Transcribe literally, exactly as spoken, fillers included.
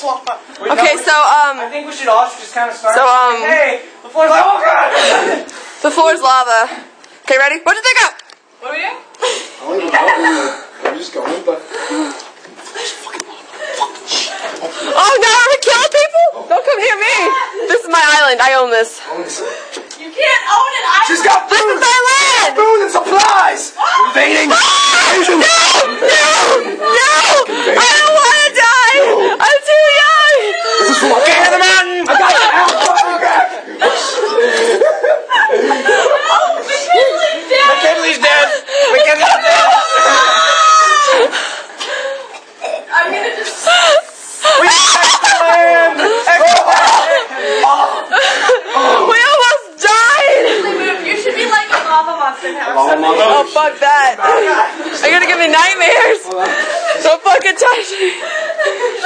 swamp up. Wait, Okay, no, so um. I think we should all just kind of start. So um. Hey, the floor's like, oh god. The floor's lava. Okay, ready? What'd you think of? What do we do? I don't even know. I'm just going, but. Oh no, are we killing people? Don't come near me. This is my island. I own this. You can't own it. I She's got This is food! my land. Food and supplies! Invading! Asian! No! No! I don't want to die. I'm too young. This is for my king of the mountain! I got it! McKinley's dead. McKinley's dead. I'm gonna just. We protect the land. We almost died. Move. You should be like a lava monster now. Lava monster? Oh fuck that. You're gonna give me nightmares. Don't fucking touch me.